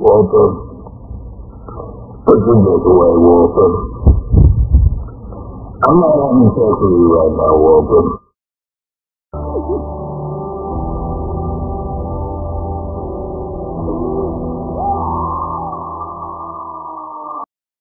Walter. Put your book away, Walter. I'm not having sex with you right now, Walter.